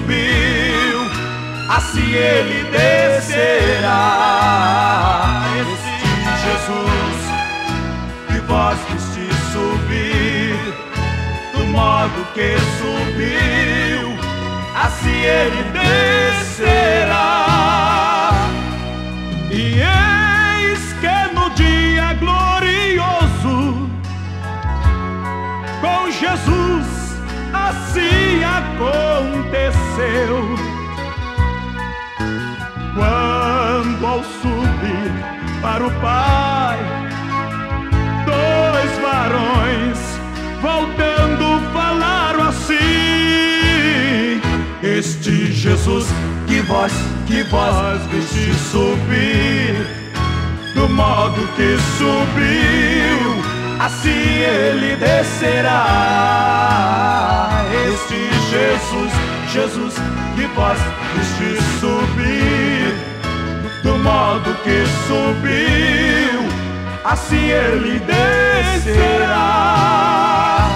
subiu, assim ele descerá. Este Jesus que vós viste subir, do modo que subiu, assim ele descerá. E eis que no dia glorioso, com Jesus assim aconteceu. Quando ao subir para o Pai, dois varões voltando falaram assim: este Jesus que vós viste subir, do modo que subiu, assim ele descerá. Este Jesus que vós viste subir, do modo que subiu, assim ele descerá.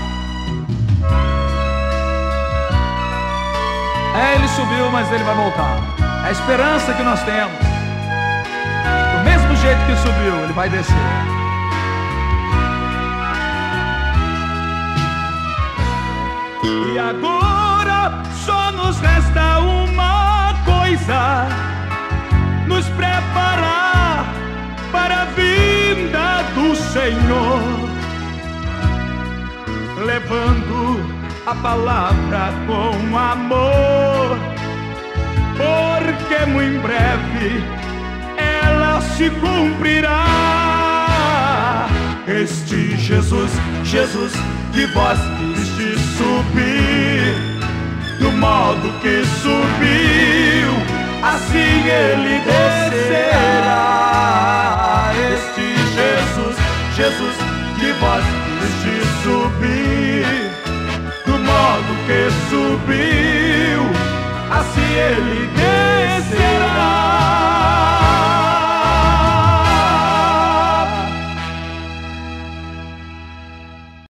Ele subiu, mas ele vai voltar. É a esperança que nós temos. Do mesmo jeito que subiu, ele vai descer. E agora só nos resta uma coisa: nos preparar para a vinda do Senhor, levando a palavra com amor, porque muito em breve ela se cumprirá. Este Jesus que vós viste subir, do modo que subiu, assim ele descerá. Este Jesus que vós viste subir, do modo que subiu, assim ele descerá.